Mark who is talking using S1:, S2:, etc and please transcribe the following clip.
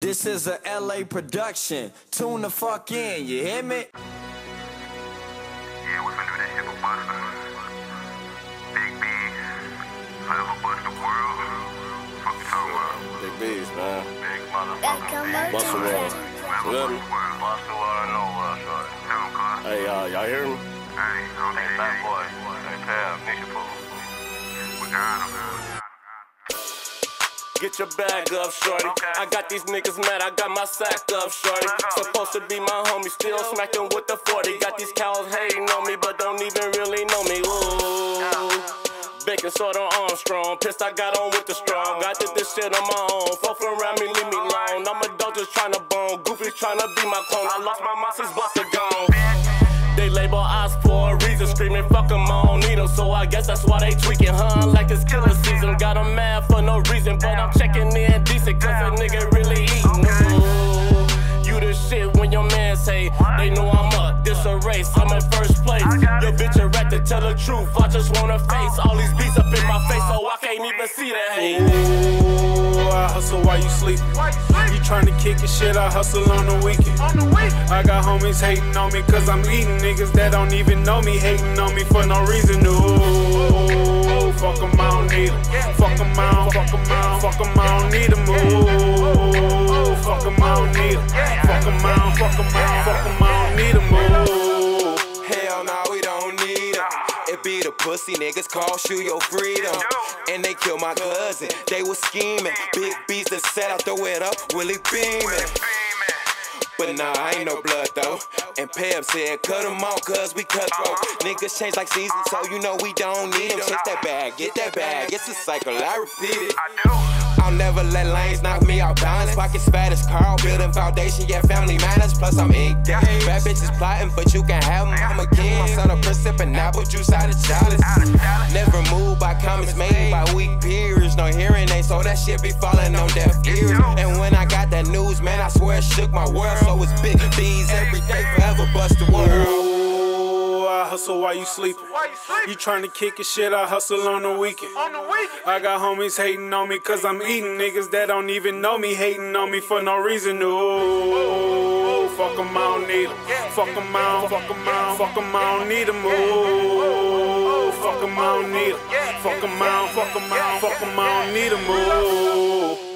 S1: This is a LA production. Tune the fuck in, you hear me?
S2: Yeah, we finna do that shit for Busta. Big B's. Forever Busta World. Fuck you talking about?
S3: Big B's, man.
S2: Big motherfucking B's.
S3: Busta World.
S2: Forever
S3: You hear me?
S2: Busta World, I know what, shorty. Tell him, cuz.
S3: Hey, y'all hear me?
S2: Hey, okay, fat boy. Hey, Pam, Nisha Poo. We got him.
S3: Get your bag up, shorty. I got these niggas mad, I got my sack up, shorty. Supposed to be my homie, still smacking with the 40. Got these cows hating on me, but don't even really know me. Ooh. Bacon soda Armstrong, pissed I got on with the strong. Got this shit on my own, fuck around me, leave me alone. I'm a dog just tryna bone, Goofy's tryna be my clone. I lost my mom since Busta gone. They label us for a reason, screaming fuck 'em, I don't need 'em. So I guess that's why they tweaking, huh? Like it's killer season. Got 'em mad for no reason, but I'm checking in decent, cause a nigga really eatin'. Ooh, you the shit when your man say, they know I'm up, this a race, I'm in first place. Your bitch a rat to tell the truth, I just wanna face all these beats up in my face, so I can't even see the hate.
S4: Ooh, I hustle while you sleep. You tryna kick your shit, I hustle on the weekend. I got homies hating on me cause I'm eating niggas that don't even know me, hating on me for no reason. Ooh, fuck 'em, I don't need 'em. Fuck 'em, I don't, fuck 'em, I don't, fuck 'em, I don't need 'em. Ooh, fuck 'em, I don't need 'em. Fuck 'em, I don't, fuck 'em, I don't, fuck 'em, I don't need 'em. Ooh.
S5: Hell no, we don't need 'em. It be the pussy niggas cost you your freedom. And they killed my cousin, they was scheming. Big beats that set, I throw it up, Willie beaming. But nah, I ain't no blood though. And Peb said, cut 'em off cause we cutthroat. Niggas change like seasons, so you know we don't need 'em. Chase that bag, get that bag, it's a cycle, I repeat it. I'll never let lanes knock me out balance. Pockets fat as Carl, building foundation, yeah, family matters. Plus I'm in game. Bad bitches plotting, but you can have 'em. I'm a king. My son a prince sipping apple juice out of chalice. Never moved by comments made by weak peers. No hearing ain't, so that shit be falling on deaf ears. And when I got that news, man, I swear it shook my world. So it's Big B's every day, forever Busta World.
S4: Ooh, I hustle while you sleeping. You tryna kick your shit, I hustle on the weekend. I got homies hating on me cause I'm eating niggas that don't even know me, hating on me for no reason. Ooh, fuck 'em, I don't need 'em. Fuck 'em, I don't, fuck 'em, I don't, fuck 'em, I don't need 'em. Ooh, fuck 'em, I don't need 'em. Fuck 'em, I don't, fuck 'em, I don't, fuck 'em, I don't need 'em. Ooh.